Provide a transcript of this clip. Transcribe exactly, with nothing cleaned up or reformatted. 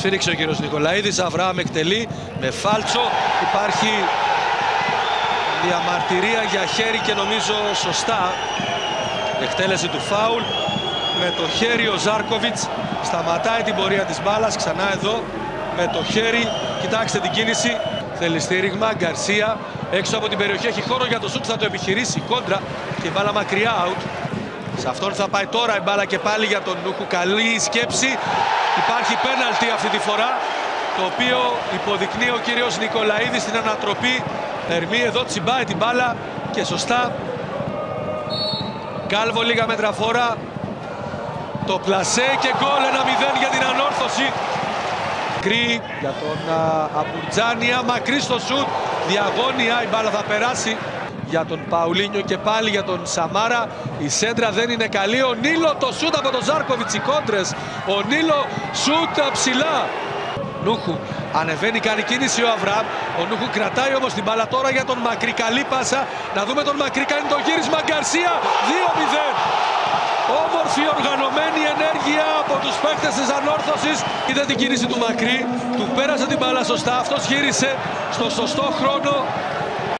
Σφύριξε ο κύριος Νικολαίδης, Αβραάμ εκτελεί με φάλτσο. Υπάρχει διαμαρτυρία για χέρι και νομίζω σωστά. Εκτέλεση του φάουλ. Με το χέρι ο Ζάρκοβιτς σταματάει την πορεία της μπάλας. Ξανά εδώ με το χέρι. Κοιτάξτε την κίνηση. Θέλει στήριγμα. Γκαρσία έξω από την περιοχή. Έχει χώρο για το σουτ. Θα το επιχειρήσει. Κόντρα και η μπάλα μακριά out. Σε αυτόν θα πάει τώρα η μπάλα και πάλι για τον Νούχου. Καλή σκέψη. Υπάρχει πέναλτι αυτή τη φορά, το οποίο υποδεικνύει ο κύριος Νικολαίδης στην ανατροπή. Ερμή εδώ τσιμπάει την μπάλα και σωστά. Κάλβο λίγα μέτρα φόρα. Το πλασέ και γκολ, ένα μηδέν για την ανόρθωση. Κρύ για τον Αμπουρτζάνια, μακρύ στο σουτ. Διαγώνια, η μπάλα θα περάσει για τον Παουλίνιο και πάλι για τον Σαμάρα. Η σέντρα δεν είναι καλή. Ο Νίλο το σούτ από τον Ζάρκοβιτς, οι κόντρες. Ο Νίλο σούτ ψηλά. Νούχου ανεβαίνει, κάνει κίνηση ο Αβραάμ. Ο Νούχου κρατάει όμως την μπάλα τώρα για τον Μακρύ. Καλή πάσα. Να δούμε τον Μακρύ, κάνει το γύρισμα. Γκαρσία, δύο μηδέν. Όμορφη οργανωμένη ενέργεια από τους παίκτες της ανόρθωσης. Είδε την κίνηση του Μακρύ, του πέρασε την μπάλα σωστά. Αυτός γύρισε στο σωστό χρόνο.